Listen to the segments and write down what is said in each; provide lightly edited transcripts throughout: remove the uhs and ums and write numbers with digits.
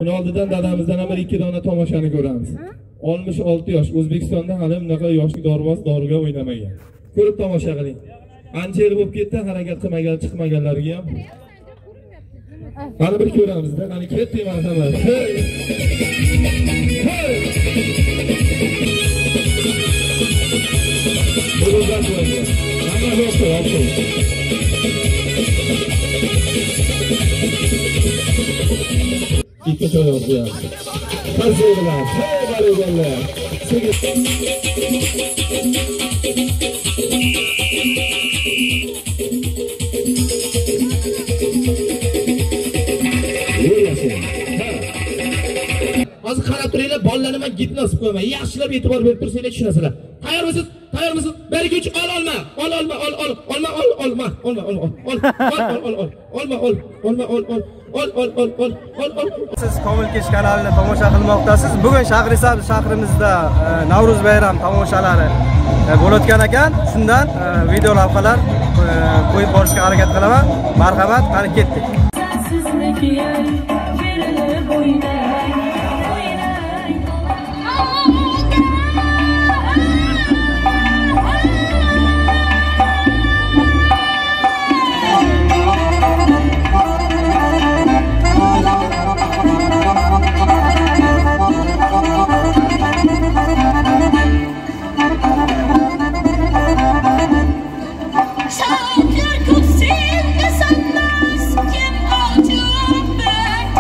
Buni oldidan dadamizdan ham 2 dona tomoshani ko'ramiz. 66 yosh. O'zbekistonda hali bunaqa yoshli dorboz doriga o'ynamagan. Ko'rib tomosha qiling. Ancha yil bo'lib ketdi, harakat qilmagan, chiqmaganlarga ham. Qani bir ko'ramizda, qani ketdik marhamat. Bulardan qo'ydi. Mana yo'qdir, yo'qdir. İkinci oyun bu ya. Kazıyorlar. Hey balıyorlar. Hozir qarab turinglar, bolalarni men git nasib qo'yman. Yaxshilab e'tibor berib tursanglar tushunasizlar. Tayyormisiz? Tayyormisiz? Bergich olma. Siz Komilkesh kanalini tomosha qilmoqdasiz. Bugun Shahrisabz shahrimizda Navro'z bayram tomoshalari bo'layotgan ekan. Shundan video lavhalar qo'yib borishga harakat qilaman. Marhamat, qani ketdik. Kim out your back?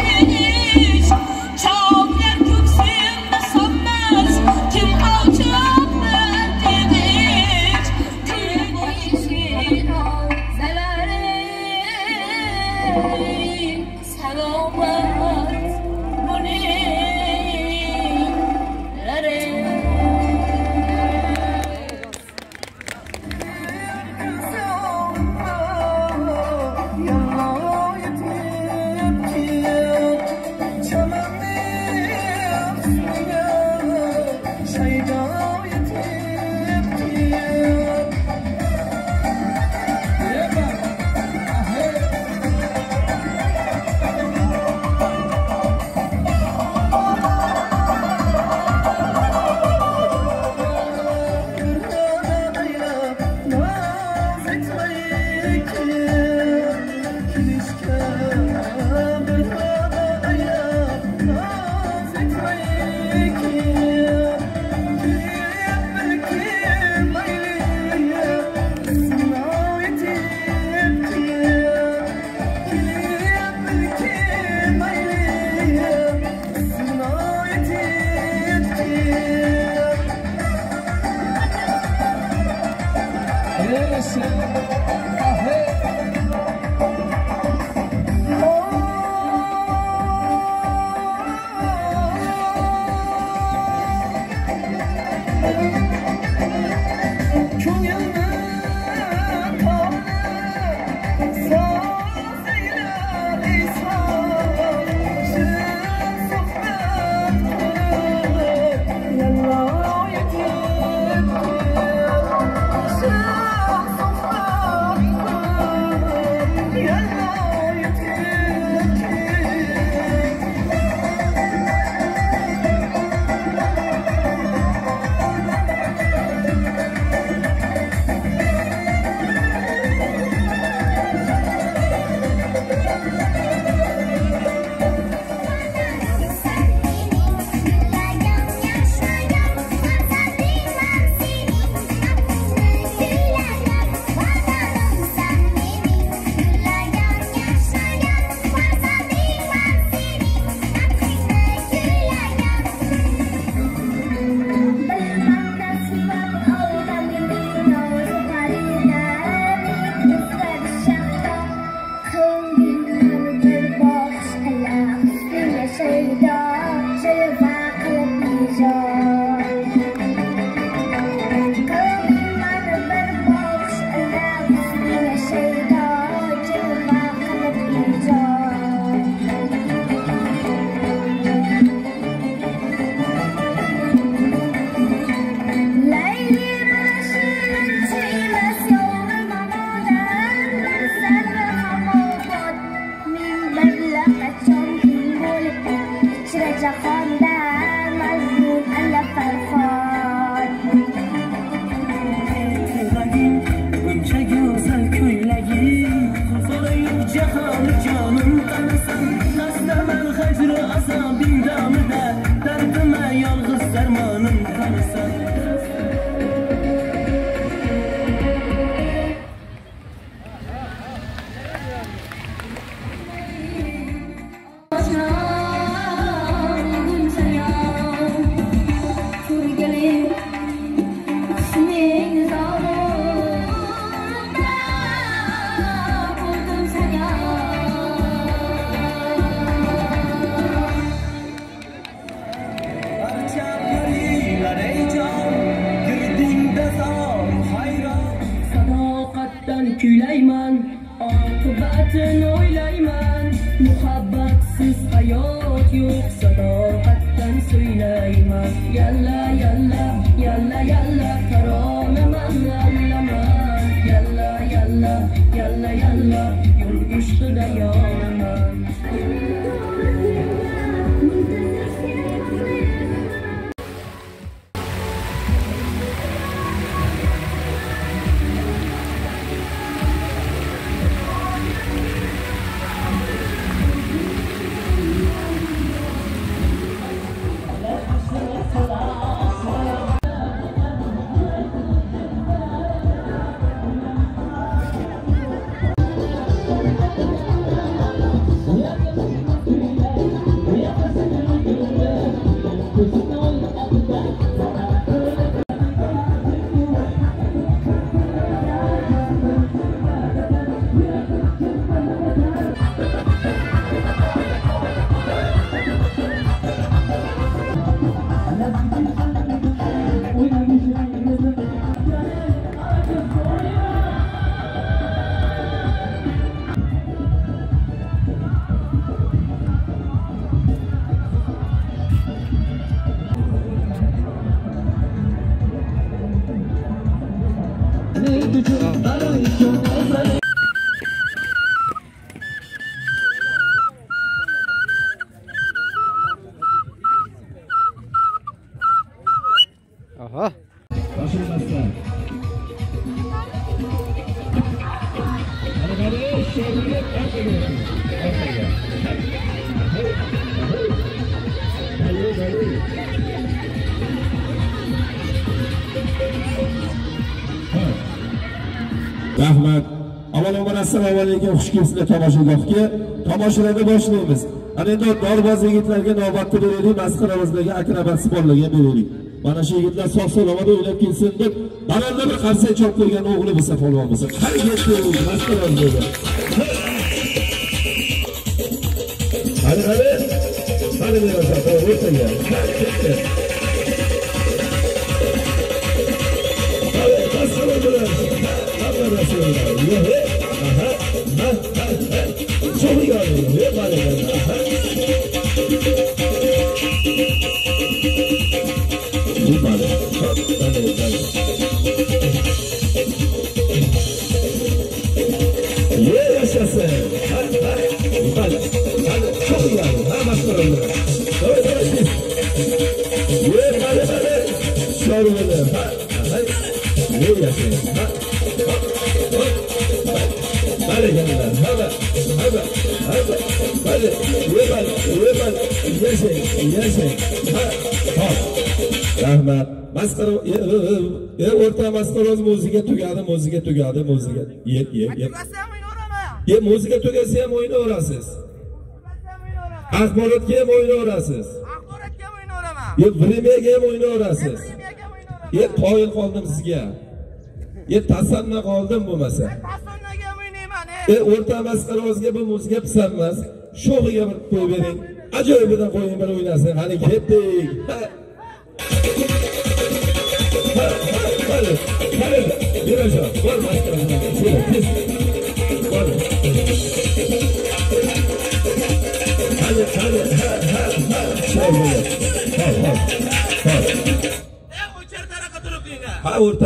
jahonda mazmun alla farhon. Buncha go'zal ko'ylaging so'rayib jahon jonim qanasan nasdaman hajru azobing damida dardima yolg'iz darmonim qanasan. Kuylayman, oqibatini o'ylayman. Muhabbatsiz hayot yo'q, sadoqatdan so'ylayman. Yalla yalla yalla yalla taronaman allaman. Yalla yalla yalla yalla yo'l ustida yonaman. Aha. Başlaymasın. Hadi şöyle ortaya. Ortaya. Rahmat. Avvalambor assalomu alaykum, xush kelibsizlar tomoshagohga. Tomoshalarni boshlaymiz. Ana endi dorboz yigitlarga navbatda beraylik, masxarabozlarga, akrobat sportlarga beraylik. Mana shu yigitlar sog'-salomat o'ylab kelsin deb, balandda bir qarsak chop qo'ygan o'g'li bo'lsa, polvon bo'lsa, qani ketdi masxarabozlarga. Hadi hadi. Hadi biraz daha o'rtaga. Hadi masxarabozlar. Aha. Çok iyi görünüyor. Vale. Aha. Bu vale. Vale. Yaşasın. Hadi. Vale. Hadi. Çok iyi görünüyor. Ha maskaralım. Doğru. Vale. Şöyle. Ha. Yaşasın. Ha. Hadi canlar, hadi, yaşayın, rahmat. Maskara, o'rta maskaroz musiga tugadi. Ye, musiga tugasa ham o'ynaverasiz. Axborotga ham o'ynaverasiz. Ye, vremyaga ham o'ynaverasiz. Ye, qoyil qoldim sizga. Ye, tasanna qoldim bo'lmasa. O'rta maskarozga bu musiga pisanmas. Sho'g'iga bir qo'yib bering. Ajoyibidan qo'ying, bir o'ynasin. Hali ketdik. Hadi. Yurajon, bor maskarozga. Bor. Hadi. Ha, o'rta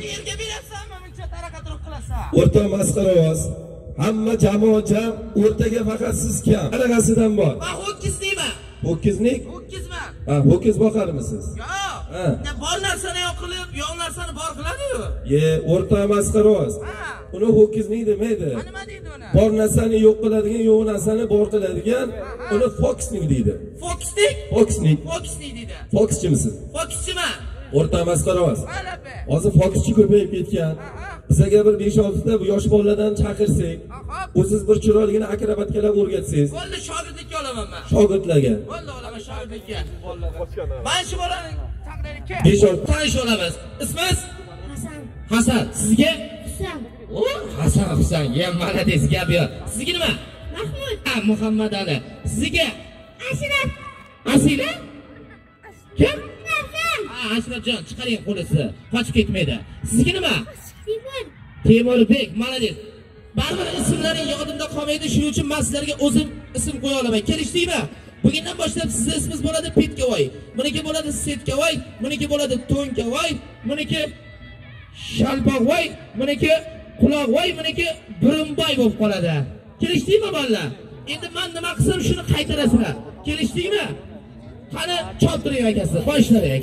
maskaroz. Hamma jamoat jam, o'rtaga faqat siz kam. Qanaqasidan bor? Men 8 deyman. Ho'kizlik? Ho'kizman. Ha, ho'kiz boqarmisiz? Yo'q. Ha. Bor narsani yo'q qilib, yo'q narsani bor qiladi-yu. Ye, o'rta masxaroz. Uni ho'kizlik demaydi. Nima deydi uni? Bor narsani yo'q qiladigan, yo'q narsani bor qiladigan, uni fokslik deydi. Fokslik? Fokslik. Fokslik deydi. Fokschimisiz? Fokschiman. O'rta masxaroz. G'alaba. Hozir fokschi ko'payib ketgan. Bizga bir 5-6 ta yosh bolalardan chaqirsak, o'siz bir chiroyligina akrobatkalar o'rgatsangiz. Bo'ldi, shogirdlikka olaman men. Shogirdlarga. Bo'ldi, olaman shogirdlikka. Mana shu bolani taqdiriga 5-6 tanish olamiz. Ismingiz? Hasan. Hasan. Sizga? Husan. O, Hasan Husan. Ya, malades, gap yo'q. Sizga nima? Mahmud. Ha, Muhammad Ali. Sizga? Ashraf. Asila? Kim? Hasan. Ha, Ashrafjon, chiqaring qo'lingizni. Qochib ketmaydi. Sizga nima? Timur. Temurbek, malades. Baribir ismlaring yodimda qolmaydi, shuning uchun men sizlarga o'zim ism qo'ya olaman. Kelishdikmi? Bugundan boshlab sizning ismingiz bo'ladi Petkavoy. Buniki bo'ladi Setkavoy, buniki bo'ladi To'nkavoy, buniki Shalpaqvoy, buniki Quloqvoy, buniki Burunboy bo'lib qoladi. Kelishdikmi bolalar? Endi men nima qilsam shuni qaytarasizlar. Kelishdikmi? Qani choptiring akasi, boshlaring.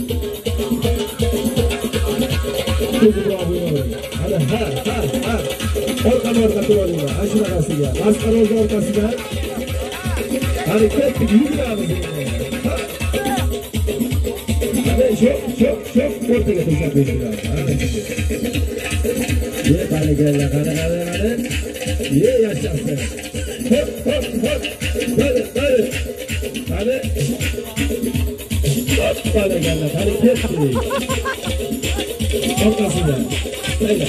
ha. Orqa turadilar. Ashunaqasiga. Masxaroz orqasida. Harakat yuguramiz. Ana shop, o'rtaga tashlab qo'yinglar. Ye, qani. Ye, yashasın. Hop. Qani. Hop, qani, ketdi. Orqasida. Sayla.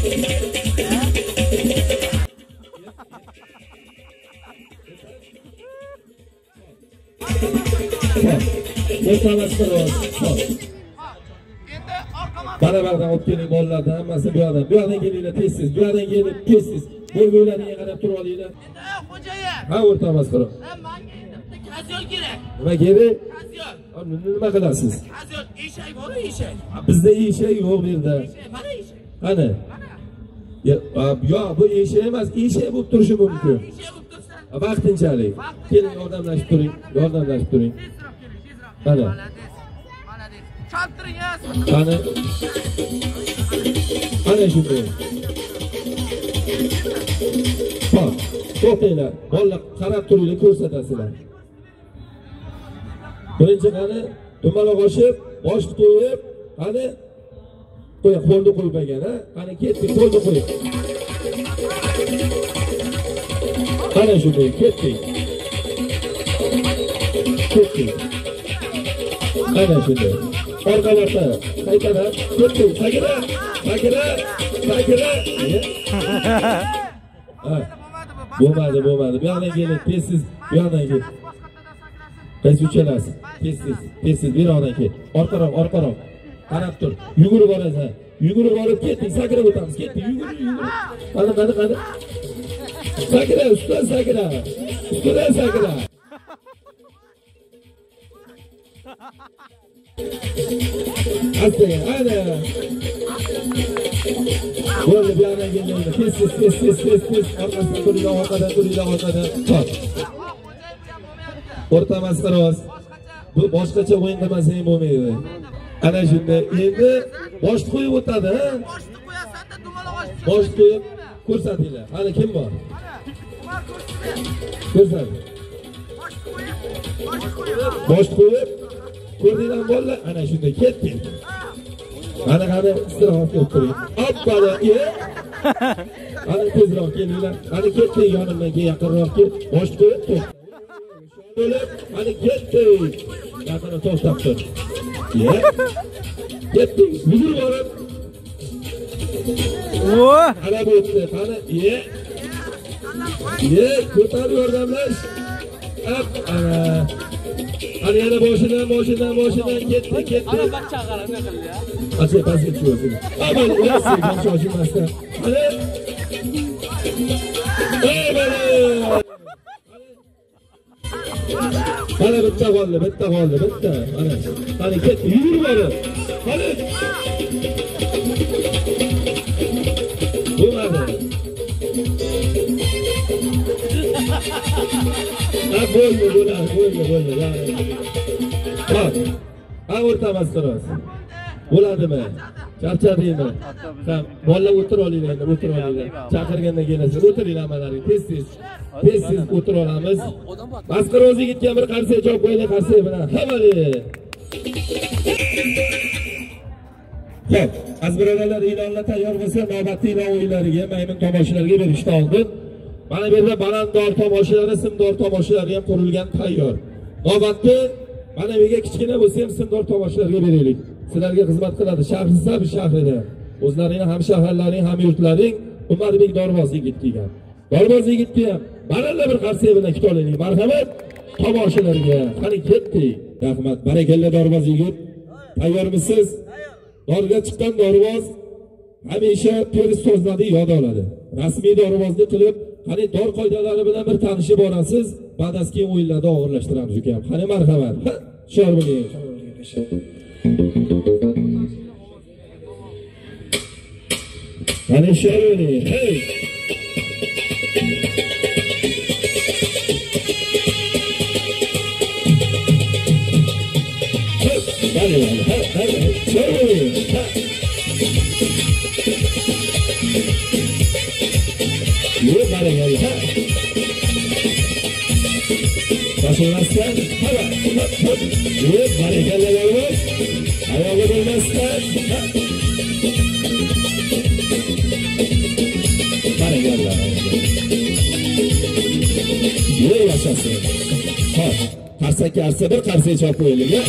Barabardan olib keling bolalardan hammasi bu yoqdan. Bu yoqdan kelinglar tezsiz. Bu yoqdan kelib tezsiz. Bo'ylaringga qarab turib olinglar. Xo'jayin. Ha, o'rta masxara. Menga endi kazyol kerak. Nima kerak? Kazyol. Nima qilasiz? Kazyol eshak bor-ku, eshak. Bizda eshak yo'q bu yerda. Mana eshak. Qani? Yo'q, bu eshak emas, eshak bo'lib turishi mumkin. Eshak bo'lib tursa. Vaqtinchalik. Keling, yordamlashib turing. Qani? Malades. Choptiring ya. Qani? Ana shunday. Hop, to'xtanglar. Bolalar qarab turinglar, ko'rsatasizlar. Birinchi qani? Dumaloq oshib, boshni qo'yib, qani? Qo'lni qo'yib ekan, ha? Qani ketdik, qo'lni qo'yib. Ana shunday, ketdik. Ana shunday. Orqalarga qaytarib, ketdik. Sagira. Bo'lmadi. Bu yoqdan kelib, tezsiz, bu yoqdan kel. Qaysi uchalasiz? Tezsiz, bu yoqdan kel. Orqaroq. Qarab tur. Yugurib borasan. Yugurib borib ketdik, sakrab o'tamiz. Ketdik, yugurib. Qani. Sakrab, ustidan sakrab. Astaga, ana. Bo'ldi, bu yoqdan keldi. Tez. Orqadan turinglar. Hop. O'rta masxaroz. Bu boshqacha o'yin qilmasang bo'lmaydi. Ana shunday. Endi boshni qo'yib o'tadi, ha? Boshni qo'yasan-da, dumaloq oshib. Boshni qo'yib ko'rsatinglar. Hali kim bor? Ko'rsat. Boshni qo'yib ko'rdinglarmi bolalar? Ana shunday ketdik. Qani istirohat qilib turing. Hoppala, Qani tezroq kelinglar. Qani ketdik, yonimdan yaqinroq kel. Boshni qo'yib to'xta. Qani ketdik. Yaqinroq to'xtab tur. Ketdik. Yugurib borib. Ana bu o'tdi. Qani, ko'tarib yordamlash. Ana. Qani yana boshidan ketdi. Ana bachcha qarab ne qildi ya? Pastga tushirsin. Aman, ularsiz shoshilmasdan. Qani. Qani bitta qoldi. Mana. Qani ketdi. Yugurib borib. Qani. Bo'lmadi. Ha bo'ldi, bo'ldi. Hop. Ha o'rtamas qiroz. Bo'ladimi? Charchadingmi? Ha, bolalar o'tir olinglar, o'tir olinglar. Chaqirgandan kelasiz. O'tiringlar hammalari. Tez o'tir olamiz. Masqaroz yigitga bir qarsak chop qo'yinglar, qarsak bilan. Hamali. Xo'p, aziz birodarlar, e'lonlar tayyor bo'lsa, navbatli e'lon o'yinlariga, maymun tomoshalarga berishni oldin. Mana bu yerda balanddor tomoshalari, simdor tomoshalari ham qurilgan tayyor. Navbatda mana bu yerga kichkina bo'lsa ham simdor tomoshalarga beraylik. Sizlarga xizmat qiladi. Shahrsiz bir shahrida. O'zlaringning ham shaharlaring, ham yurtlaring Umarбек Dorvoz yigitga. Dorvoz yigitga ham baralla bir qarsak bilan kitolaylik. Marhamat tomoshalarga. Qani ketdik. Rahmat. Barakalla Dorvoz yigit. Tayyormisiz? Dorga chiqqan Dorvoz hamisha to'g'ri so'zlarni yod oladi. Rasmiy dorvozlik qilib, qani dor qoidalari bilan bir tanishib borasiz, ba'dan keyin o'yinlarda og'irlashtiramiz ukam. Qani marhamat. Shor bo'ling. Qani shor bo'ling. Hey! Hadi, shor bo'ling. Yürü bari gel. Başılmazsan, hava. Yürü bari gel olmaz. Ayağı bulmazsan. Bari gel. Yürü yaşasın. Ha, karsak yarsa bir karsayı çap koyalım ya.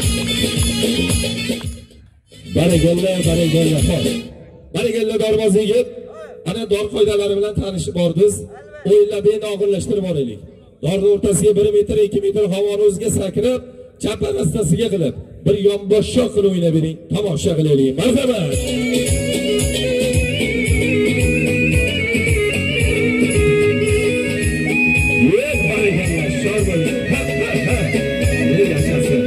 Bari gel. Ha. Bari gel Dorvoz yigit. Ana dor qoidalari bilan tanishib bordiz. O'yinlarni endi og'irlashtirib boraylik. Dorning o'rtasiga 1 metr, 2 metr havoni o'ziga sakrab, chapar rastasiga qilib, bir yonboshshoq qilib o'ynab bering. Tomosha qilaylik. Marhamat. Yo'q, barakalla, shor bo'ling. Ha. Yo'q, yashasın.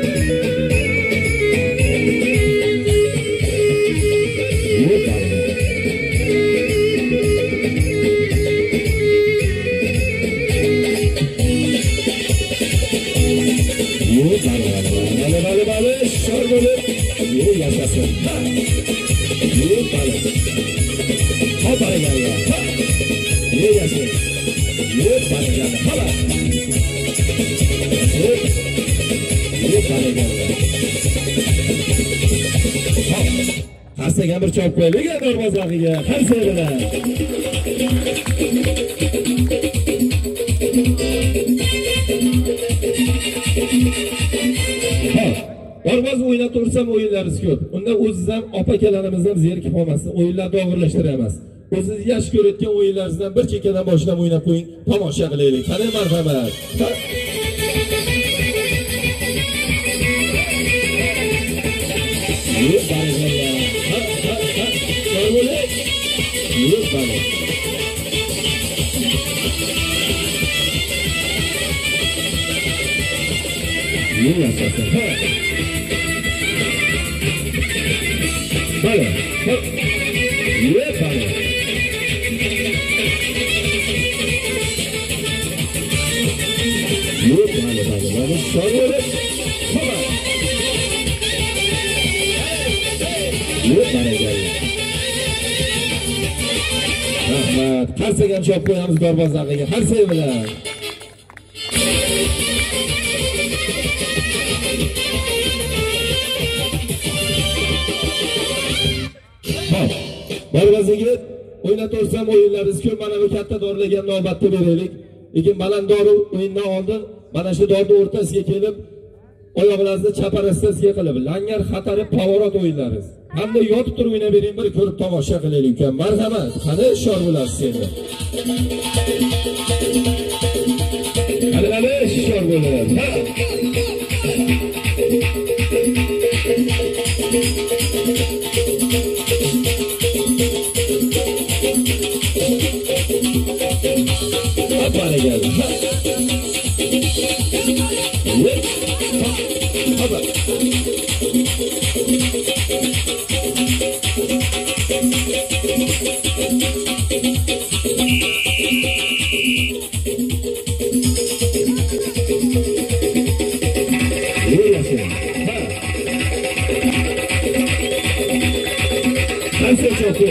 Bale, şor bölüp, yürü yaşasın. Ha! Yürü bale. Ha bale gel ya. Ha! Yürü yaşasın. Yürü bale gel ya. Ha bale. Yürü bale gel ya. Ha! Karsaga bir chop qo'yaylik ya Dorvozlarga. Qarsak bilan. Dorvoz o'ynab tursam o'yinlarimiz ko'p. Unda o'ziz ham opa-akalarimiz ham zerikib qolmasin. O'yinlarni og'irlashtiramiz. O'zingiz yaxshi ko'rayotgan o'yinlaringizdan bir chekkadan boshlab o'ynab qo'ying, tomosha qilaylik. Qani marhamat. Yo'q barakalla. Ha. Dorvoz. Yo'q barakalla. Yo'q yaşasın. Ha. Bale. Yürü bale. Yürü bale. Şor böyle. Hava. Yürü bale gel. Rahmat. Qarsak ham chop qo'yamiz Dorvozlarga. Qarsak bilan. Dorvoz yigit, o'ynataversam o'yinlaringiz ko'p. Mana bu katta dorlarga navbatda beraylik. Lekin balanddor o'yindan oldin mana shu dorni o'rtasiga kelib, oyoqlaringizni chapar rastasiga qilib, langar xatari pavorot o'yinlaringiz. Hamda yotib turib o'ynab bering, bir ko'rib tomosha qilaylik ukan. Marhamat. Qani shor bo'lasiz endi. Qani shor bo'ladi. Ha. Bale gel. Ha. Hava. Qaysi cho'qi?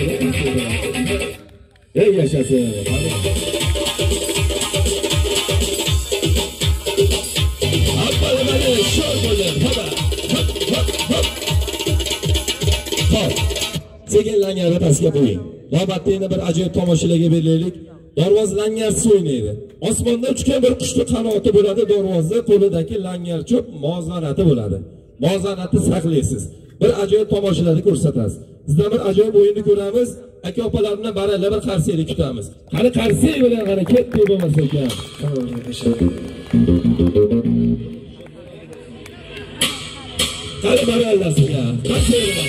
Ey yashasın. Hoppalimani sho'r bo'ldi. Hop. Sekin langarni pastga qo'ying. Navbatda yana bir ajoyib tomoshalarga berildik. Darvoz langarsiz o'ynaydi. Osmonda uchgan bir qushni qanoti bo'ladi, darvozda qo'lidagi langar cho'p muvozanati bo'ladi. Muvozanatni saqlaysiz. Bir ajoyib tomoshalarni ko'rsatasiz. Sizdan bir ajoyib o'yinni ko'ramiz. Aka-opalar bilan baralla bir qarsiylik kutamiz. Qani qarsiy bilan qani ketdi bo'lmasa ekan. Qani baralla sizga. Qarsiy bilan.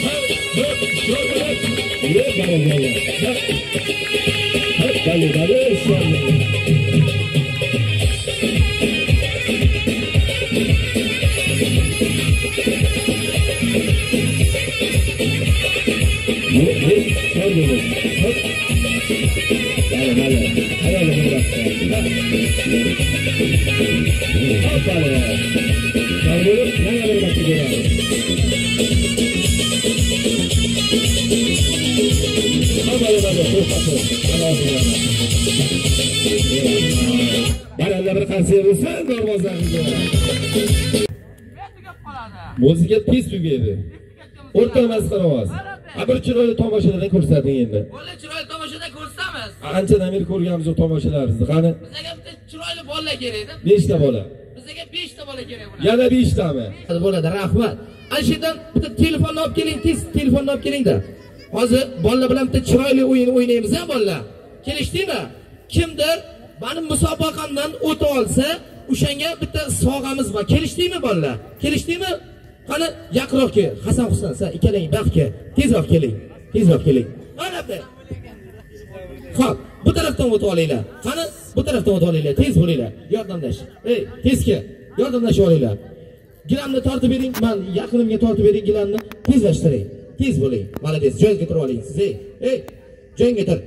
Baralla bir qarsiy bo'lsa, darvozasiga. Muzika tez tugaydi. O'rta masxarovoz. Bir chiroyli tomoshalarni ko'rsating endi. Bola chiroyli tomoshadan ko'rsatamiz. Anchadan beri ko'rganmiz o tomoshalarimizni. Qani? Bizga bitta chiroyli bola kerak-da. 5 ta bola. Bizga 5 ta bola kerak bular. Yana 5 tami? Bo'ladi, rahmat. Ana shu yerdan bitta telefonni olib keling, tez telefonni olib keling-da. Hozir bolalar bilan bitta chiroyli o'yin o'ynaymiz-a, bolalar. Kelishdingmi? Kimdir meni musobaqamdan o'ta olsa, o'shanga bitta sovg'amiz bor. Kelishdingmi, bolalar? Kelishdingmi? Qani yaqinroq kel. Hasan Husan, sen ikkalang baxtga tezroq keling. Tezroq keling. Mana bu. Xo'p, bu tarafdan o'tib olinglar. Qani bu tarafdan o'tib olinglar. Tez bo'linglar. Yordamlash. Ey, tezga. Yordamlash olinglar. Gilamni tortib bering. Men yaqinimga tortib bering gilamni. Tezlashtiring. Tez bo'ling. Malades. Joyga turib oling siz. Ey, joyga tur.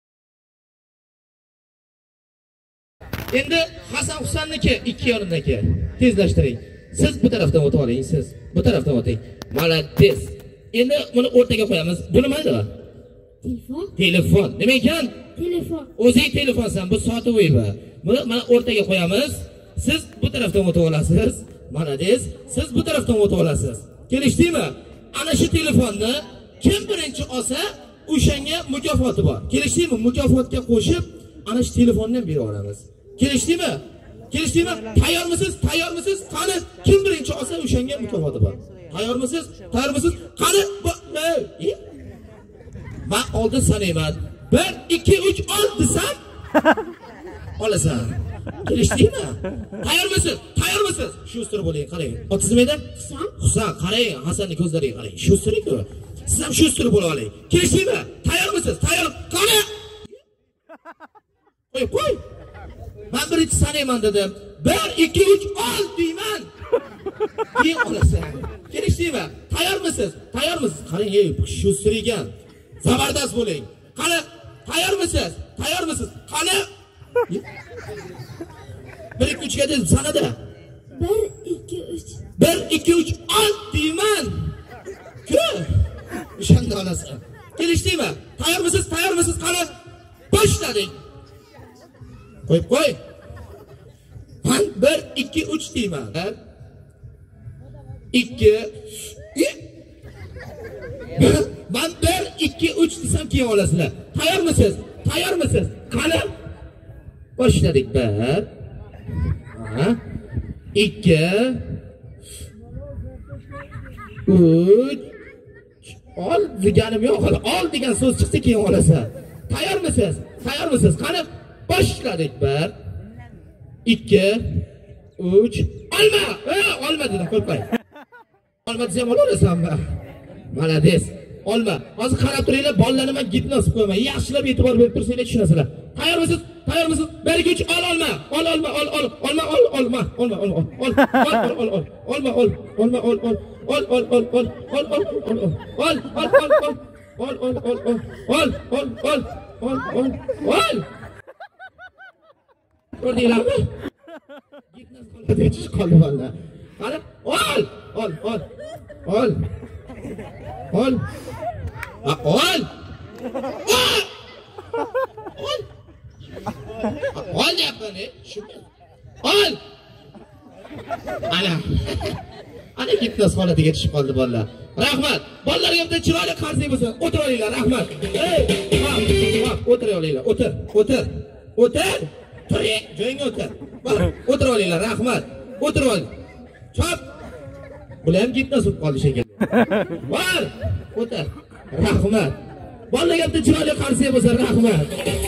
Endi Hasan Husan'niki ikki yonimdagi. Tezlashtiring. Siz bu tarafdan o'tib oling, siz bu tarafdan o'ting. Malades. Endi buni o'rtaga qo'yamiz. Bu nima edi? Telefon. Telefon. Nima ekan? Telefon. O'zing telefonsan, bu sotuv edi. Buni mana o'rtaga qo'yamiz. Siz bu tarafdan o'tib olasiz. Malades. Siz bu tarafdan o'tib olasiz. Kelishdingmi? Ana shu telefonni kim birinchi olsa, o'shanga mukofoti bor. Kelishdingmi? Mukofotga qo'shib ana shu telefonni ham berib olamiz. Kelishdingmi? Kelishdingmi? Tayyormisiz? Tayyormisiz? Qani kim birinchi olsa, o'shanga mukofoti bor. Tayyormisiz? Tayyormisiz? Qani men oldin sanayman. 1 2 3 ol desam olasan. Kelishdingmi? Tayyormisiz? Tayyormisiz? Shu ustir bo'ling, qarang. Otingiz nima edi? Husan. Husan, qarang, Hasanning ko'zlariga qarang. Shu ustir-ku. Siz ham shu ustir bo'la oling. Kelishdingmi? Tayyormisiz? Tayyor. Qani? Qo'y. Men birinchi sanayman dedim. 1 2 3 ol deyman. Keyin olasan. Kelishdingmi? Tayyormisiz? Tayyormisiz? Qarang, ey, shu ustir ekan. Zabardast bo'ling. Qani, tayyormisiz? Tayyormisiz? Qani? 1 2 3 ga deb sanada. 1 2 3. 1 2 3 ol deyman. Ku. O'shanda olasan. Kelishdingmi? Tayyormisiz? Tayyormisiz? Qani? Boshladik. Qo'y. Men 1 2 3 deyman. 2 Ben 1 2 3 desam keyin olasizlar. Tayyormisiz? Tayyormisiz? Qani? Boshladik. 1 2 3 ol deganim yo'q. Ol degan so'z chiqsa keyin olasan. Tayyormisiz? Tayyormisiz? Qani? Boshladik. 1 2 3 olma. Olma dedim, qo'ypay. Olma desam olasanmi? Malades. Olma. Hozir qarab turinglar, bolalarni men gipnoz qo'yman. Yaxshilab e'tibor berib tursanglar tushunasizlar. Tayyormisiz? Tayyormisiz? 1 2 3 olma. Olma. Ko'rdinglarmi? Gipnoz qoldi vallahi. Qarab, ol. Ol. Ol deyapman, shunday. Ol. Ana fitness holatiga tushib qoldi bolalar. Rahmat. Bolalarga bitta chiroyli qarsak bo'lsa, o'tirib olinglar, rahmat. Hop, o'tirib olinglar. O'tir. Tur, joyingga o'tir. O'tirib olinglar, rahmat. O'tirib oling. Chop. Bular ham fitness bo'lib qoldi shekilli. Bor. O'tir. Rahmat. Bolalarga bitta chiroyli qarsak bo'lsa, rahmat.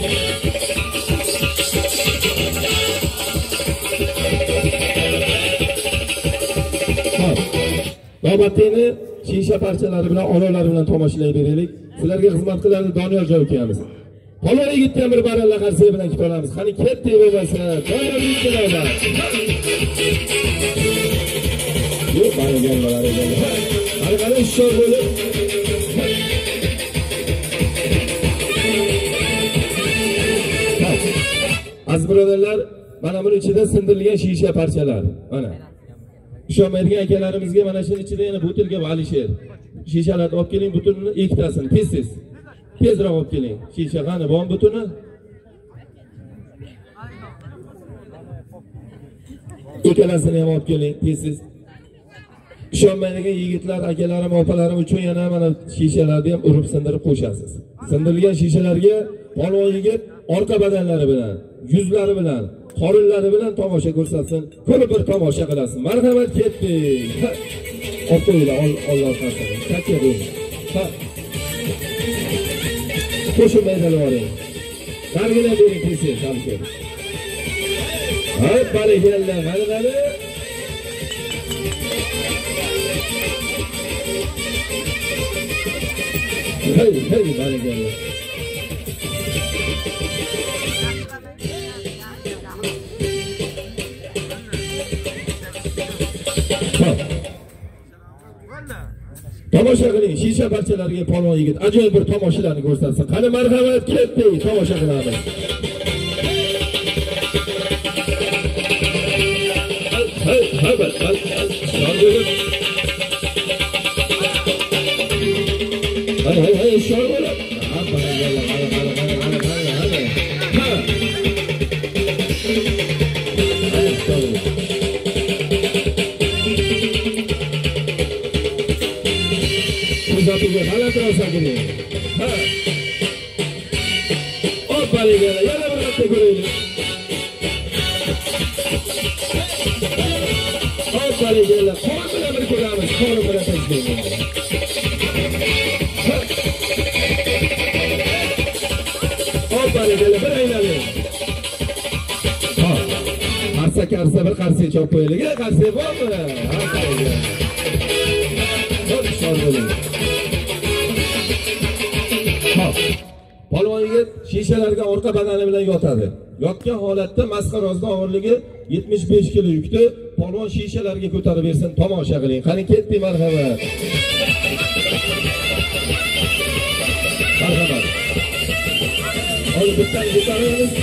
Navbatdagi shisha parchalari bilan olovlari bilan tomoshalay beraylik. Sizlarga xizmat qiladi Doniyor Javkamiz. Polvon yigitga bir baralla qarsak bilan kutib olamiz. Qani ketdi bo'lmasa, Doniyor yigitlar. Yo'q, baragal. Qani ishor bo'lib. Aziz birodarlar, mana buning ichida sindirilgan shisha parchalar. Mana ishonmaydigan akalarimizga mana shuning ichida yana butilga Alisher. Shishalarni olib keling, butunini ikkitasini tezroq olib keling. Shisha qani bor butuni? Ikkalasini ham olib keling, tez. Ishonmaydigan yigitlar, akalarim, opalarim uchun yana mana shishalarni ham urib sindirib qo'yasiz. Sindirilgan shishalarga polvon yigit orqa badanlari bilan, yuzlari bilan, qorinlari bilan tomosha ko'rsatsin. Ko'rib bir tomosha qilasin. Marhamat, ketdik. Olib qo'yinglar, Alloh xatir. Katta bo'ling. Qo'shib maydalaring. Qargina bering, tez, hamkor. Hay, barakalla, mana. Hey, barakalla. Tomosha qiling, shisha parchalariga polvon yigit ajoyib bir tomoshalarni ko'rsatsin. Qani marhamat, ketdik, tomosha qilamiz. Hey, shor bo'lib. Uzatuvga g'alati rosa keling. Oppaligala, yana bir marta ko'raylik. Oppaligala, qo'l bilan bir ko'ramiz, qo'l bilan tashlaymiz. Oppaligala, bir aylanib. Qarsa bir qarsak chop qo'yaylik. Qarsak bormi? Oppaligala. Hop, shor bo'ling. Polvon yigit shishalarga orqa badani bilan yotadi. Yotgan holatda masqarozning og'irligi 75 kg yukni polvon shishalarga ko'tarib bersin, tomosha qiling. Qani ketdi, marhamat. Marhamat. Olib bittani ko'taramiz.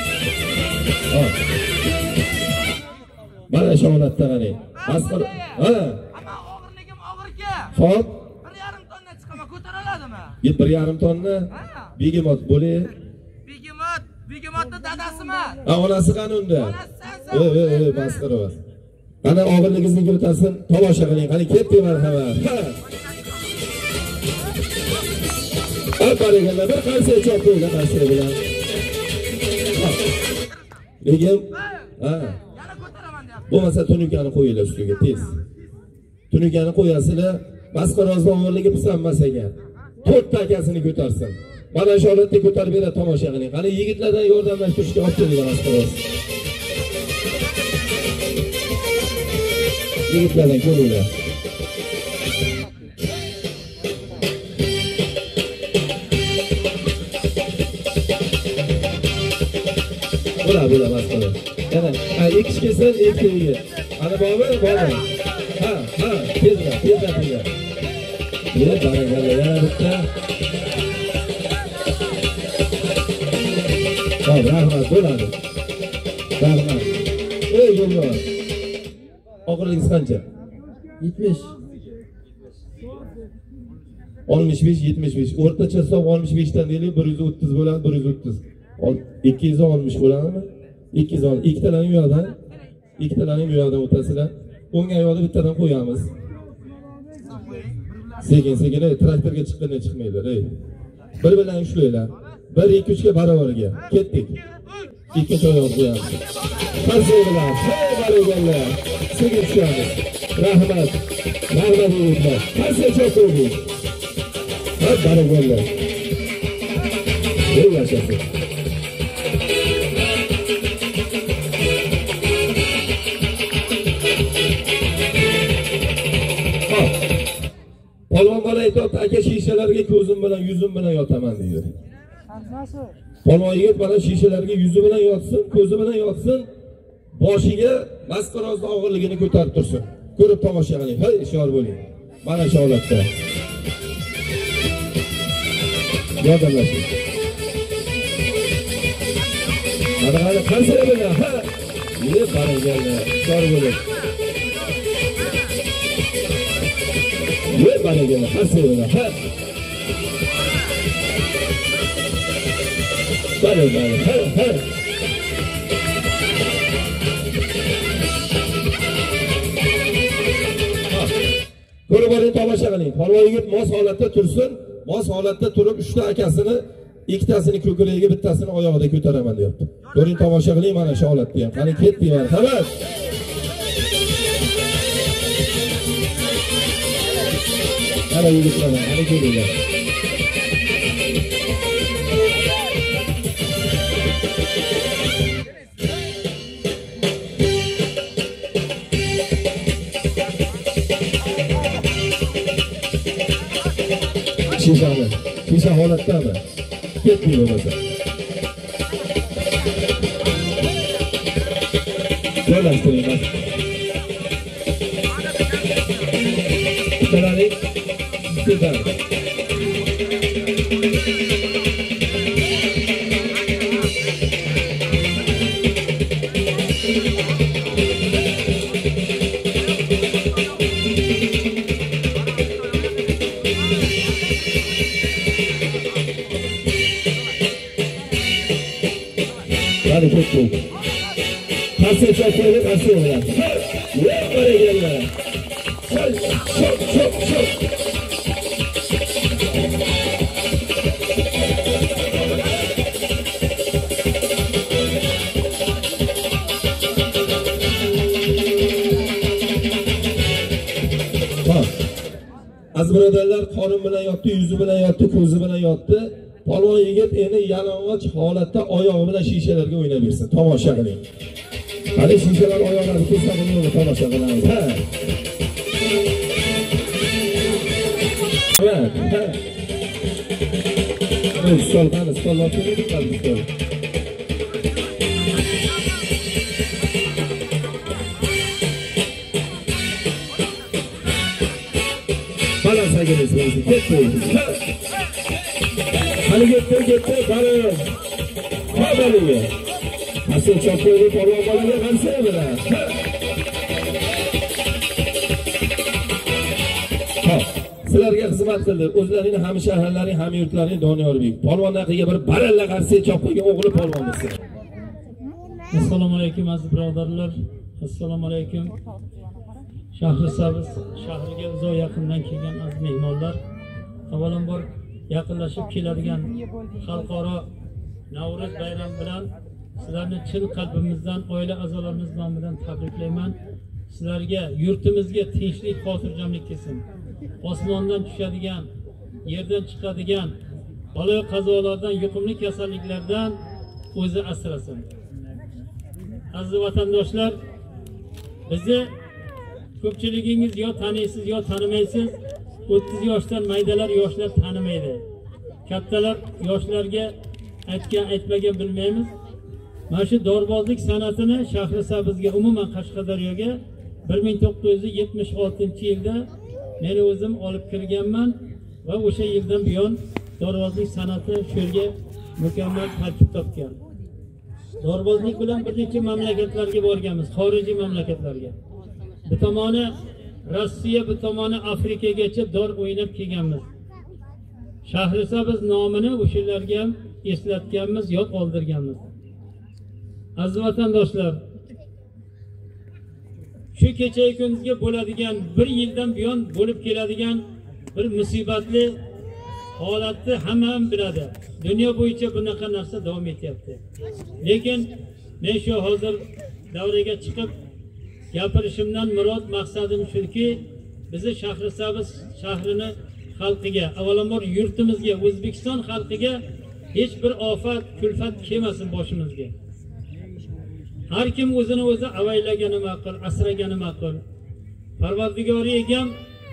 Mana shu holatda qani. Masqar, Ama og'irligim og'irga. Xo'p. 1,5 tonna chiqaman, ko'tariladimi? 1,5 tonna. Begemot bo'li. Begemotning dadasiman. Onasi qani unda? Onasi masxara emas. Qani og'irligingizni ko'tarsin, tomosha qiling. Qani ketdi, marhamat. Barakalla, bir qarsak chop qo'yinglar, qarsak bilan. Legim. Yana ko'taraman deyapti. Bo'lmasa tunukani qo'yinglar ustiga, tez. Tunukani qo'yasizlar, masxarozning og'irligi pisanmas ekan. 4 ta akasini ko'tarsin. Mana shu holatda ko'tarib beradi, tomosha qiling. Qani yigitlardan yordamlashtirishga olib kelinglar, masxaroz. Yigitlardan ko'ringlar. Bo'la masxaroz. Yana, ikki kishi kelsin, ikki yigit. Ana bormi? Tezroq. Barakalla, yana bitta. Rahmat, bo'ladi. Rahmat. Yo'llar. Og'irligingiz qancha? 70. 65-75. O'rtacha hisob 65 dan deylik, 130 bo'ladi, 130. 260 bo'ladimi? 260. Ikkitalarni bu yoqdan, ikkitalarni bu yoqdan o'tasizlar. O'ng oyoqni bittadan qo'yamiz. Sekin-sekin, traktorga chiqqanda chiqmaylar, ey. Bir bilan ushlanglar. 1 2 3 ga baravariga. Ketdik. Ikkinchi oyoqni qo'yamiz. Qarshi bilan, hey barobarlar. Sekin tushamiz. Rahmat. Rahmat bo'linglar. Qarshi cho'qib. Hop barobarlar. Ey yashasın. Polvon bola aytibdi, aka shishalarga ko'zim bilan, yuzim bilan yotaman deydi. Polvon yigit mana shishalarga yuzi bilan yotsin, ko'zi bilan yotsin, boshiga masqarozni og'irligini ko'tarib tursin. Ko'rib tomosha qiling. Hay, ishor bo'ling. Mana shu holatda. Yordamlashing. Mana qancha bilan, ha? Yeb baraganlar, ishor bo'ling. Yeb baraganlar, qancha bilan, ha? Baraganlar, ha, ha. Ko'rib boring, tomosha qiling. Polvon yigit mos holatda tursin, mos holatda turib 3 ta akasini, ikkitasini ko'kragiga, bittasini oyog'ida ko'taraman deyapti. Ko'ring, tomosha qiling mana shu holatda ham. Qani ketdik, marhamat. Mana yigitlar, qani kelinglar. Shishani, shisha holatdami? Ketdik bo'lmasa. Joylashtiring. Bittalaring ketadi. Hadi ketdik. Qancha chaqirib qancha Yo'q baraganlar. Şok. Az birodarlar, qorin bilan yotdi, yuzi bilan yotdi, ko'zi bilan yotdi. Polvon yigit endi yalang'och holatda oyog'i bilan shishalarga o'ynab bersin. Tomosha qiling. Qani shishalar oyoqlarini ko'rsatib tomosha qilamiz. Ha. Evet. Ha. Stol qani, stol olib stol. Balansa geliriz. Ketdik. Hadi gitti, barın. Ha balığı. Nasıl çapıyordu, polvon balığı kanser bilen. Ha. Sizlarga xizmat qildi. O'zlarini ham shaharlaring, ham yurtlaring Doniyorbek. Polvonlarga bir baralla qarshi chopqigan o'g'li polvon bo'lsin. Assalomu alaykum aziz birodarlar. Assalomu alaykum. Shahrisabz shahriga uzoq yaqindan kelgan aziz mehmonlar. Avvalambor yaqinlashib keladigan xalqaro Navro'z bayrami bilan sizlarni chin qalbimizdan, oila a'zolarimiz nomidan tabriklayman. Sizlarga, yurtimizga tinchlik, xotirjamlik kelsin. Osmondan tushadigan, yerdan chiqadigan balo qazolardan, yuqumli kasalliklardan o'zi asrasin. Aziz vatandoshlar, bizni ko'pchiligingiz yo taniysiz yo tanimaysiz. 30 yoshdan maydalar yoshlar tanimaydi. Kattalar yoshlarga aytmagan bilmaymiz. Mana shu dorbozlik san'atini Shahrisabzga, umuman Qashqadaryoga 1976-yilda men o'zim olib kirganman va o'sha yildan buyon dorbozlik san'ati shu yerga mukammal tarkib topgan. Dorbozlik bilan bir necha mamlakatlarga borganmiz, xorijiy mamlakatlarga. Bu tomoni Rossiya, bu tomoni Afrikagacha dor o'ynab kelganmiz. Shahrisabz nomini o'shalarga ham eslatganmiz, yod oldirganmiz. Aziz vatandoshlar, shu kechagi kunduzga bo'ladigan, bir yildan buyon bo'lib keladigan bir musibatli holatni hamma ham biladi. Dunyo bo'yicha bunaqa narsa davom etyapti. Lekin men shu hozir davraga chiqib gapirishimdan murod maqsadim shuki, bizni Shahrisabz shahrini xalqiga, avvalambor yurtimizga, O'zbekiston xalqiga hech bir ofat, kulfat kelmasin boshimizga. Har kim o'zini o'zi avaylagani ma'qul, asragani ma'qul. Parvardigori egam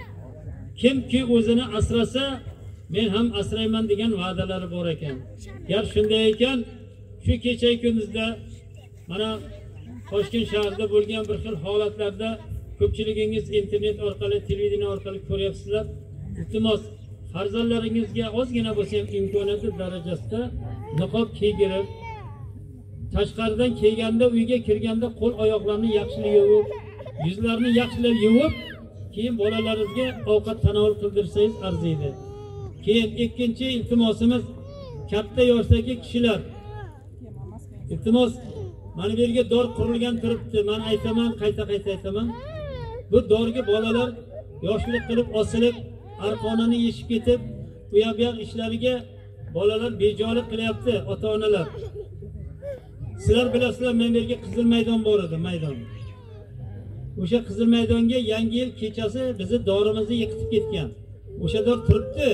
kimki o'zini asrasa, men ham asrayman degan va'dalari bor ekan. Gar shunday ekan, shu kechagi kunduzda mana Toshkent shahrida bo'lgan bir xil holatlarda ko'pchiligingiz internet orqali, televideniya orqali ko'ryapsizlar. Iltimos, farzandlaringizga ozgina bo'lsa ham imkoniyati darajasida niqob kiygirib, tashqaridan kelganda, uyga kirganda qo'l oyoqlarni yaxshilab yuvib, yuzlarini yaxshilab yuvib, keyin bolalaringizga ovqat tanovul qildirsangiz arziydi. Keyin ikkinchi iltimosimiz, katta yoshdagi kishilar, iltimos, mana bu yerga dor qurilgan turibdi. Men aytaman, qayta aytaman. Bu dorga bolalar yoshlik qilib osilib, arqonini yeshib ketib, bu yoq ishlariga bolalar bejolik qilyapti, ota-onalar. Sizlar bilasizlar, men bu yerga Qizil maydon bor edi, maydon. O'sha Qizil maydonga Yangi yil kechasi bizni dorimizni yiqitib ketgan. O'sha dor turibdi.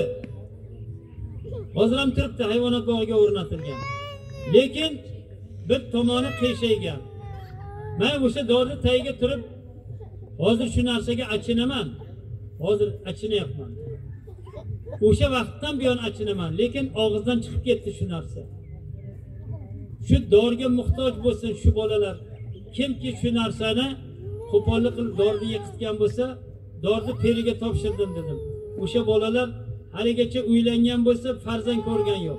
Hozir ham turibdi, hayvonot bog'iga o'rnatilgan. Lekin bir tomoni qiyshaygan. Men o'sha dorni tagiga turib, hozir shu narsaga achinaman. Hozir achinyapman. O'sha vaqtdan buyon achinaman, lekin og'izdan chiqib ketdi shu narsa. Shu dorga muhtoj bo'lsin shu bolalar. Kimki shu narsani qo'pollik qilib dorni yiqitgan bo'lsa, dorni periga topshirdim dedim. O'sha bolalar haligacha uylangan bo'lsa, farzand ko'rgan yo'q.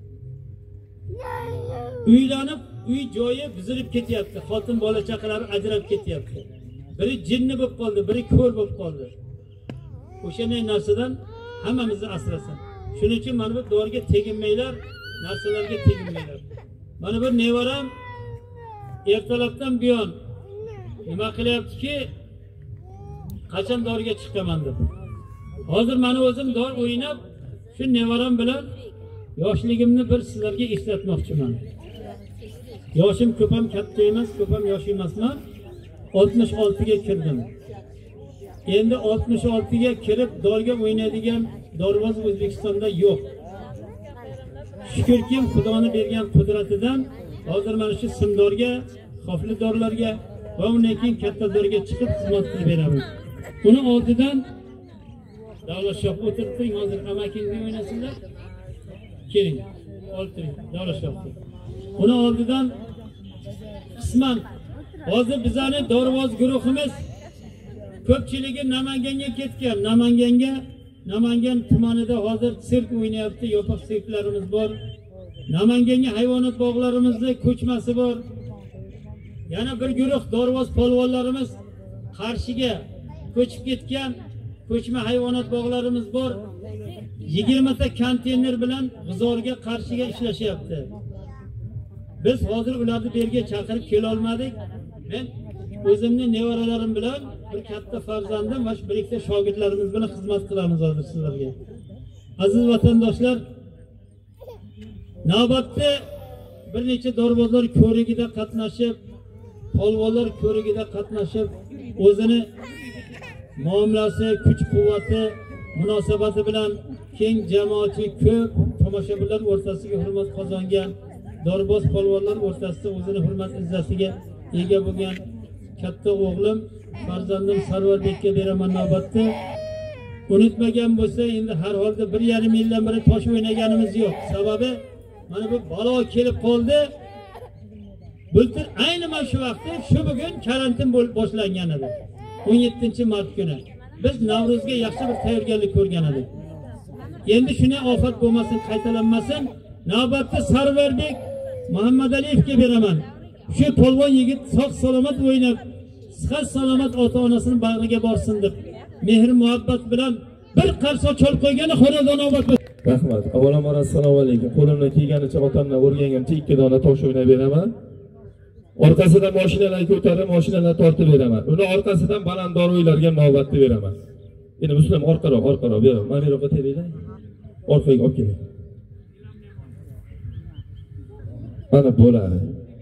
Uylanib, uy joyi buzilib ketyapti. Xotin bola chaqalari ajrab ketyapti. Biri jinni bo'lib qoldi, biri ko'r bo'lib qoldi. O'shanday narsadan hammamizni asrasin. Shuning uchun mana bu dorga teginmanglar, narsalarga teginmanglar. Mana bir nevaram ertalabdan buyon nima qilyaptiki, qachon dorga chiqaman deb. Hozir meni o'zim dor o'ynab, shu nevaram bilan yoshligimni bir sizlarga eslatmoqchiman. Yoshim ko'p ham katta emas, ko'p ham yosh emasman. 66 ga kirdim. Endi 66 ga kirib dorga o'ynaydigan dorboz O'zbekistonda yo'q. Shukrki, Xudoning bergan qudratidan hozir mana shu simdorga, xofli dorlarga va undan keyin katta dorga chiqib xizmat qilib beraman. Uni oldidan Davlat shoh o'tiribdi, hozir amakingizni o'ynasizlar. Keling, oltiring, Davlat shoh. Uni oldidan qisman hozir bizning dorvoz guruhimiz ko'pchiligi Namanganga ketgan. Namangan tumanida hozir sirk o'ynayapti, yopiq sirklarimiz bor. Namanganga hayvonot bog'larimizda ko'chmasi bor. Yana bir guruh dorvoz polvonlarimiz Qarshiga ko'chib ketgan. Ko'chma hayvonot bog'larimiz bor. 20 ta konteyner bilan G'uzorga Qarshiga ishlashyapti. Biz hozir ularni berga chaqirib kela olmadik. Men o'zimning nevaralarim bilan bir katta farzandim va bir ikkita shogirdlarimiz bilan xizmat qilamiz hozir sizlarga. Aziz vatandoshlar, navbatda bir necha dorbozlar ko'rigida qatnashib, polvonlar ko'rigida qatnashib, o'zini muomalasi, kuch-quvvati, munosabati bilan keng jamoatchilik ko'p tomoshabinlar o'rtasiga hurmat qozongan, dorboz polvonlar o'rtasida o'zini hurmat izzatiga ega bo'lgan katta o'g'lim, farzandim Sarvarbekka beraman navbatda. Unutmagan bo'lsa, endi har holda 1,5 yildan beri tosh o'ynaganimiz yo'q. Sababi mana bu balo kelib qoldi. Bultur ayni mana shu vaqtda, shu bugun karantin bo'lib boshlangan edi. 17-mart kuni. Biz Navro'zga yaxshi bir tayyorgarlik ko'rgan edik. Endi shuna ofat bo'lmasin, qaytalanmasin. Navbatda Sarvarbek Muhammadaliyevga beraman. Shu polvon yigit sog' salomat o'ynab, sihat salomat ota-onasining bag'riga borsin deb mehr muhabbat bilan bir qarso chol qo'ygani xonadon obod. Rahmat. Avvalambor assalomu alaykum. Qo'limdan kelganicha otamdan o'rgangancha 2 dona tosh o'ynab beraman. Orqasidan mashinalar ko'tarib, mashinalar tortib beraman. Uni orqasidan balandoruylarga navbatni beraman. Endi Muslim orqaroq, ber. Mana bu yoqqa teringlar. Orqaga olib keling. Mana bo'ladi.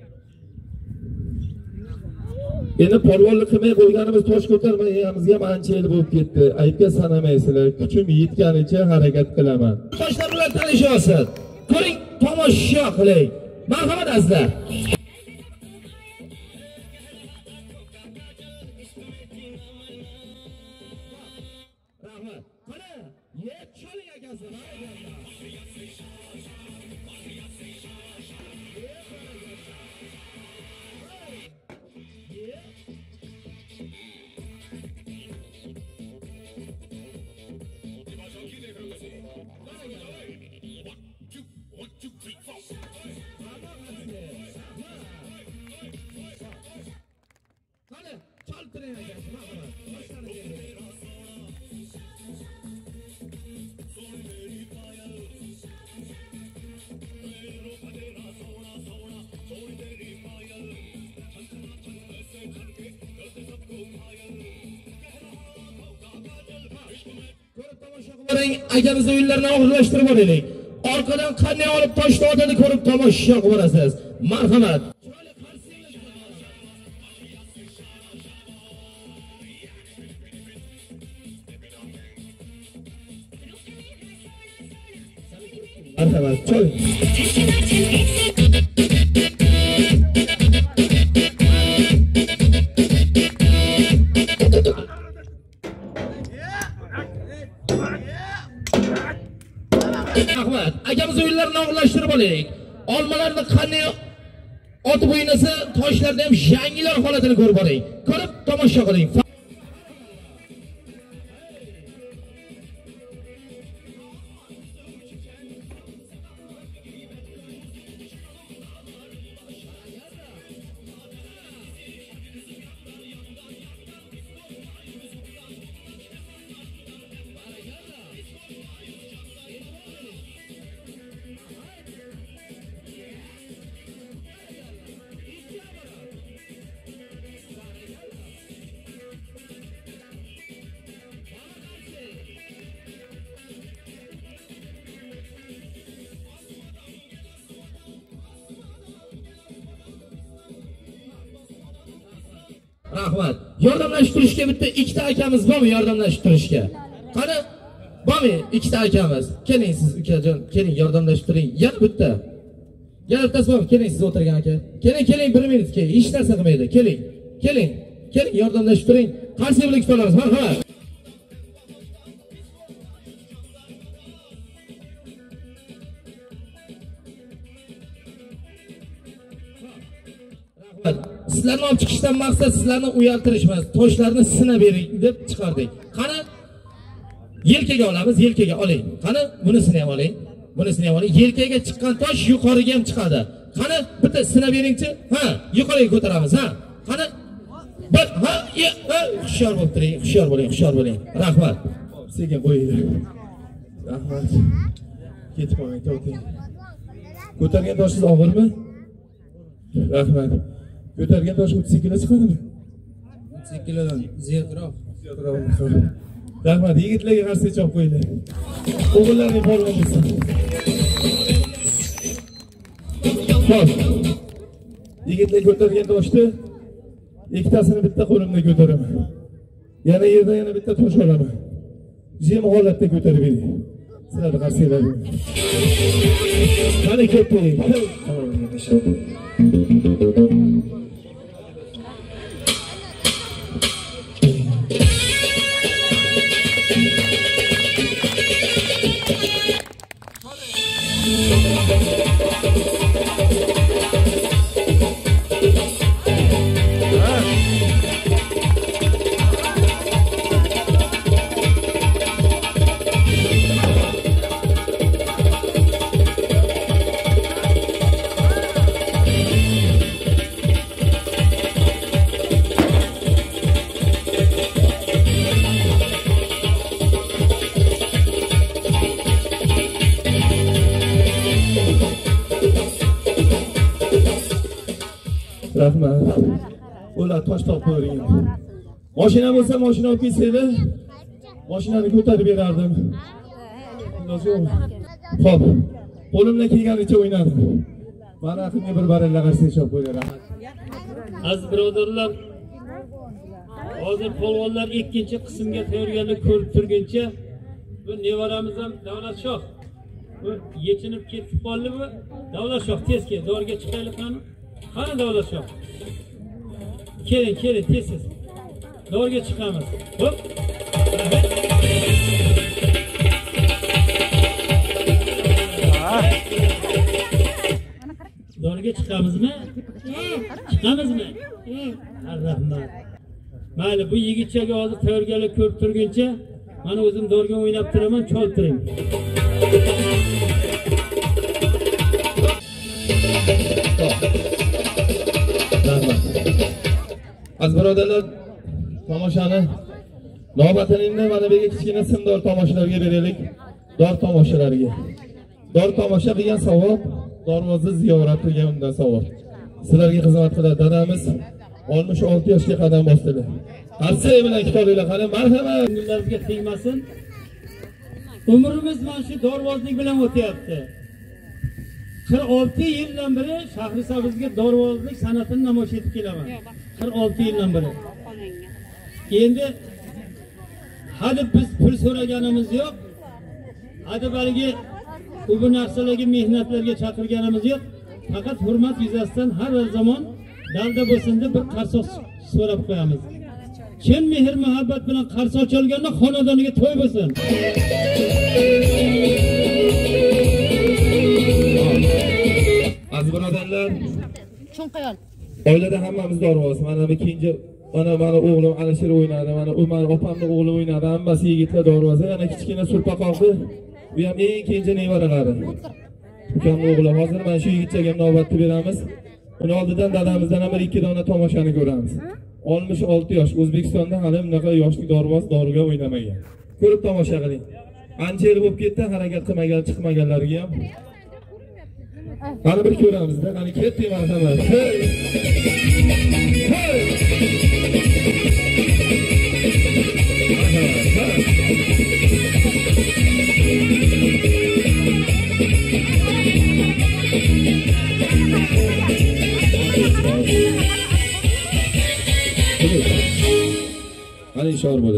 Endi polvonlik qilmay qo'yganimiz tosh ko'tarmaganimizga ham ancha yil bo'lib ketdi. Aybga sanamaysizlar. Kuchim yetganicha harakat qilaman. Toshlar bilan tanishyapsiz. Ko'ring, tomosha qiling. Marhamat azizlar. Rahmat. Qani, yeb choling akasi. Akamiz o'yinlarini og'irlashtirib olaylik. Orqadan qanday olib toshni otadi ko'rib tomosha qilasiz. Marhamat. Marhamat. Choy. Rahmat. Akamiz o'yinlarini og'irlashtirib olaylik. Olmalarni qanday otib o'ynasa, toshlarda ham yangilar holatini ko'rib oling. Ko'rib tomosha qiling. Rahmat. Yordamlashtirishga bitta ikkita akamiz bormi yordamlashtirishga? Qani? Bormi ikkita akamiz? Keling siz ukajon, keling yordamlashtiring. Yana bitta. Yana bittasi bormi? Keling siz o'tirgan aka. Keling 1 minut keling. Hech narsa qilmaydi. Keling yordamlashtiring. Qarshi birlik qilamiz. Marhamat. Sizlarni olib chiqishdan maqsad sizlarni uyaltirish emas, toshlarni sinab bering deb chiqardik. Qani? Yelkaga olamiz, yelkaga oling. Qani? Bunisini ham oling. Yelkaga chiqqan tosh yuqoriga ham chiqadi. Qani? Bitta sinab beringchi? Ha, yuqoriga ko'taramiz, ha. Qani? Bir, ha, hushyor bo'lib turing, hushyor bo'ling. Rahmat. Sekin qo'yinglar. Rahmat. Ketib qolmang, to'xting. Ko'targan toshingiz og'irmi? Rahmat. Ko'targan tosh 30 kilo chiqadimi? 30 kilodan ziyodroq. Rahmat, yigitlarga qarshi chop qo'yinglar. O'g'illarga polvon bo'lsin. Xo'p. Yigitlar ko'targan toshni ikkitasini bitta qo'limda ko'taraman. Yana yerda yana bitta tosh olaman. Jim holatda ko'tarib bering. Sizlarni qarsinglar. Qani ketdik. Rahmat. Ular tosh topib qo'ying. Mashina bo'lsa mashina olib kelsanglar, mashinani ko'tarib berardim. Xo'p, qo'limdan kelganicha o'ynadim. Mana aqlga bir baralla qarsak chop qo'ydilar. Aziz birodarlar, hozir polvonlar ikkinchi qismga tayyorgarlik ko'rib turguncha bu nevaramiz ham Davlatshoh. Bu yechinib ketib qoldi bu. Davlatshoh tez kel, dorga chiqaylik qani. Qani Davlatshoh? Keling, tez. Dorga chiqamiz. Hop. Dorga chiqamizmi? Chiqamizmi? Rahmat. Mayli, bu yigitchaga hozir tayyorgarlik ko'rib turguncha mana o'zim dorga o'ynab turaman, choltiring. Rahmat. Aziz birodarlar, tomoshani navbatini mana bu kichkina simdor tomoshalarga beraylik. Dor tomoshalariga. Dor tomosha qilgan savob, Dorvozni ziyorat qilgan undan savob. Sizlarga xizmat qiladi dadamiz 66 yoshga qadam bosdilar. Qarsak bilan kitobinglar qani, marhamat. Ko'ngilingizga tegmasin. Umrimiz mana shu dorvozlik bilan o'tyapti. 46 yildan beri Shahrisabzga dorvozlik san'atini namoyish etib kelaman. 46 yildan beri. Endi hali biz pul so'raganimiz yo'q. Hadi balki bu narsalarga, mehnatlarga chaqirganimiz yo'q. Faqat hurmat yuzasidan har zamon dalda bo'lsin deb bir qarsoq so'rab qo'yamiz. Chin mehr muhabbat bilan qarsoq chalganda xonadoniga to'y bo'lsin. Aziz birodarlar, oilada hammamiz dorvoz. Mana bu kenja, mana o'g'lim Alishir o'ynadi, mana opamning o'g'li o'ynadi. Hammasi yigitlar dorvoz. Yana kichkina surpaqoqi, bu ham eng kenja nevaralari. Ukamning o'g'li. Hozir mana shu yigitchaga navbatni beramiz. Uni oldidan dadamizdan ham 1-2 dona tomoshani ko'ramiz. 66 yosh. O'zbekistonda hali bunaqa yoshlik dorvoz doriga o'ynamagan. Ko'rib tomosha qiling. Ancha yil bo'lib ketdi, harakat qilmagan, chiqmaganlarga ham. Mana bir ko'ramizda, qani ketdik marhamat. Hadi inşallah böyle.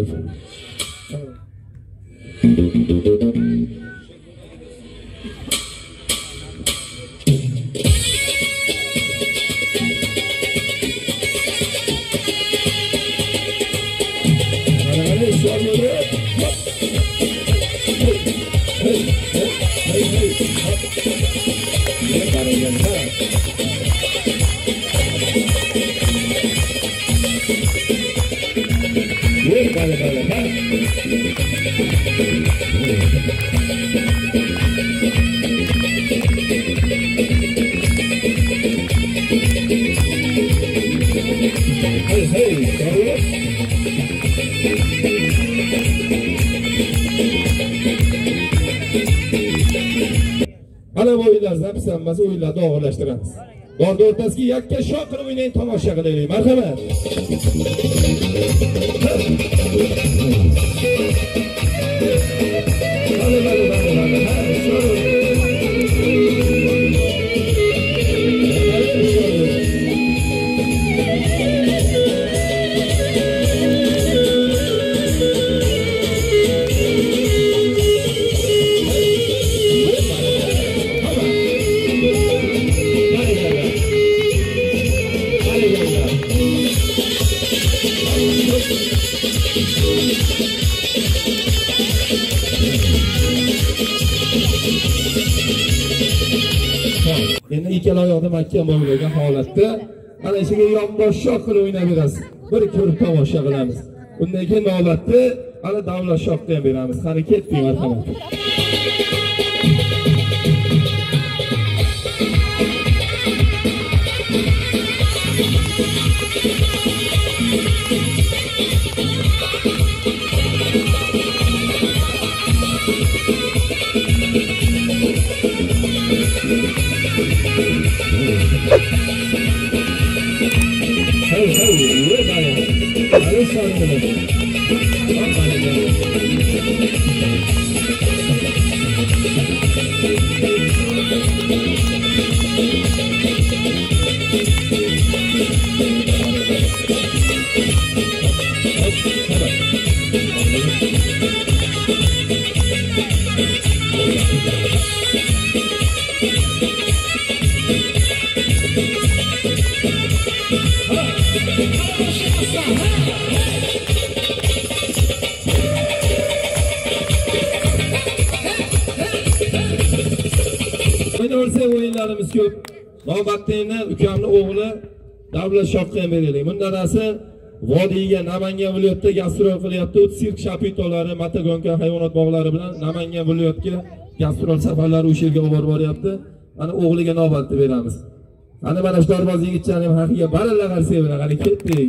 Ana bu o'yinlar zapsanmasa o'yinlarni og'irlashtiramiz. Dorda o'rtasiga yakka shoq qilib o'ynaylik, tomosha qilaylik. Marhamat. Endi ikkala oyoqda mahkam bo'lgan holatda ana shunga yonbosh shoq qilib o'ynab berasiz. Bir ko'rib tomosha qilamiz. Undan keyin navbatda ana davlat shoqni ham beramiz. Qani ketdik marhamat. O'ynasak o'yinlarimiz ko'p. Navbatdagi ukamning o'g'li Davlat Shoqqa ham beraylik. Bundan dadasi Vodiyga Namangan viloyatida gastrol qilyapti. Sirk Shapitolari, Matagonka hayvonot bog'lari bilan Namangan viloyatiga gastrol safarlari o'sha yerga olib boryapti. Mana o'g'liga navbatni beramiz. Ana mana shu dorboz yigitchani ham haqiga baralla qarsak bilan qani ketdik.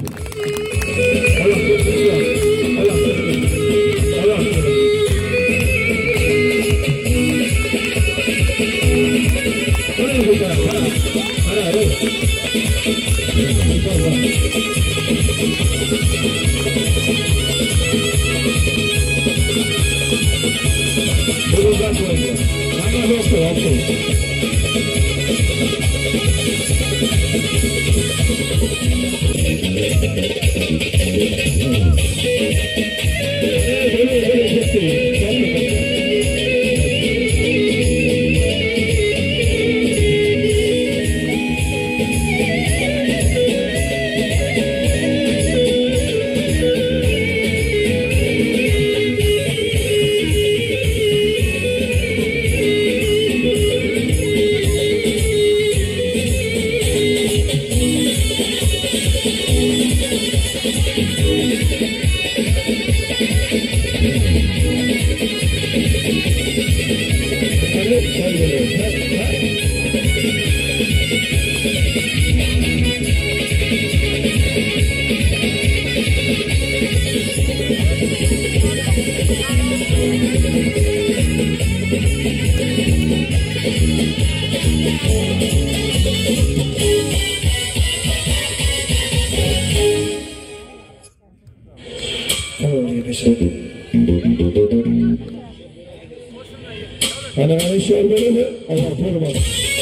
Ana şöyle böyle Allah korusun.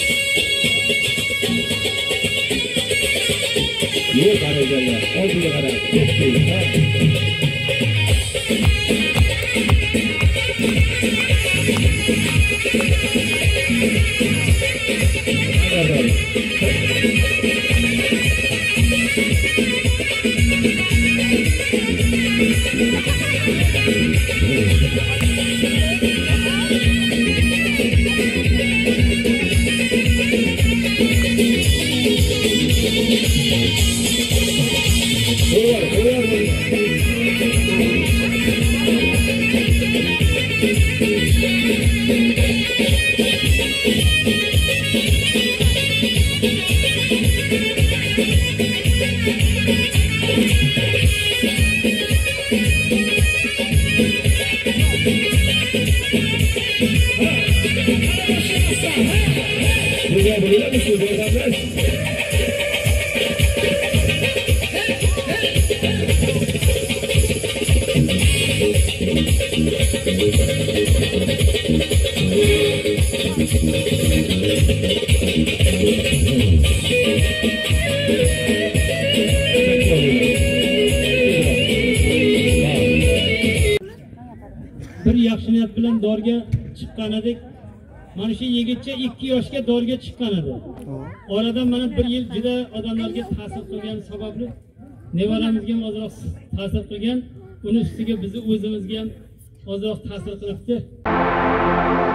Niye karayacaklar? O bile kadar. Bir yaxshi niyat bilan dorga chiqqan edik. Mana shu yigitcha 2 yoshga dorga chiqqan edi. Oradan mana 1 yil juda odamlarga ta'sir qilgani sababli nevaramizga ham ozroq ta'sir qilgan, uni ustiga bizni o'zimizga ham ozroq ta'sir qilibdi.